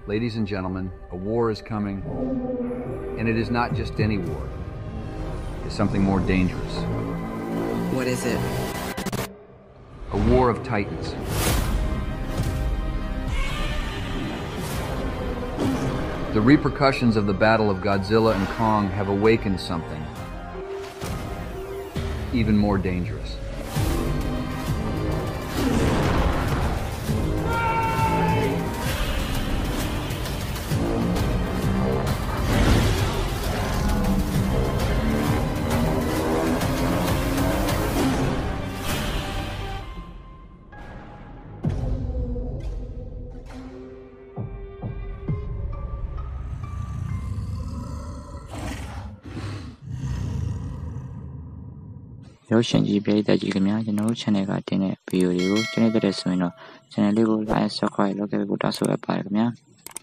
Ladies and gentlemen, a war is coming, and it is not just any war. It's something more dangerous. What is it? A war of titans. The repercussions of the battle of Godzilla and Kong have awakened something even more dangerous. Yoshiji played the Jigmia, the no channel got in a view, generate the rest of channel like subscribe, look at the good as well.